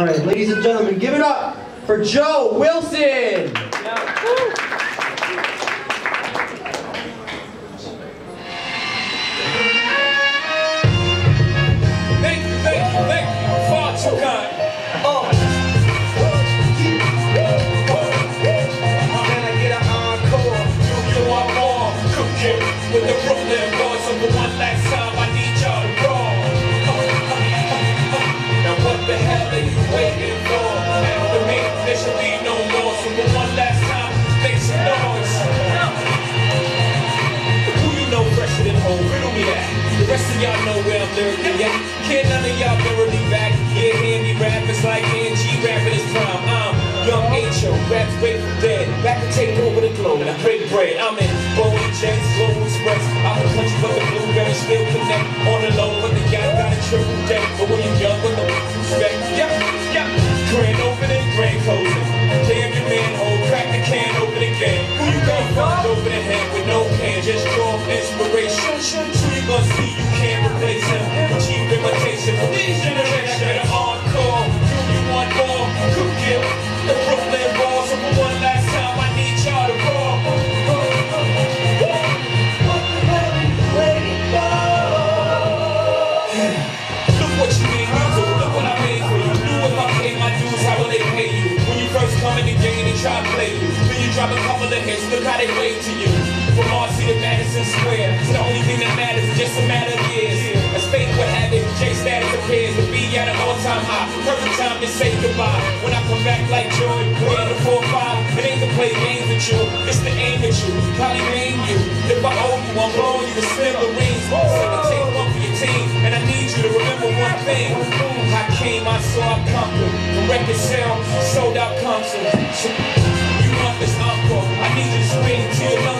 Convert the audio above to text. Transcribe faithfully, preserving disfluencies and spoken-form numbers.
All right, ladies and gentlemen, give it up for Joe Wilson. Thank you, thank you, thank you. Far too kind. Oh. Can I get an encore? You, you are more. Cook it with the Brooklyn boys. So for one last time, I need y'all to roll. Now what the hell are you waiting for? After me, there should be no more. So for one last time, make some noise. Who you know fresher than home? Riddle me that. The rest of y'all know where I'm lyrically at. Can't none of y'all mirror me back. Yeah, hear me rap. It's like N G rapping his prime. I'm young H O, raps way from dead. Back to take over the globe and I break bread. I'm in Boeing Jets, Global Express. Out the country, but the blueberries still connect. On the low, but the guy got a triple deck. But when you're young, with the respect, yeah, yeah. Grand opening, grand closing. Damn your manhole, crack the can open again. Who you gonna find over the head with no can? Just draw inspiration. Who you gonna see you can't replace him? Cheap imitation from these generations. I got an encore. Do you want more? Cook it. The Brooklyn Balls. So for one last time, I need y'all to roll. What the hell are you waiting for? Look what you made me do. Look what I made for you. Do if I pay my dues, how will they pay you? When you first come in the game, they try to play you. Then you drop a couple of hits. Look how they wave to you. From Marcy to Madison Square, it's the only thing that matters, it's just a matter of years. As fate would have it, J status appears to be at an all-time high. Perfect time to say goodbye. When I come back like Jordan, we're in the four five. It ain't to play games with you, it's to aim at you. Probably name you. If I owe you, I'm blowing you to spin the rings. So I take one for your team, and I need you to remember one thing. I came, I saw, I conquered. From record sale, sold out concerts. You want this encore? I need you to swing to your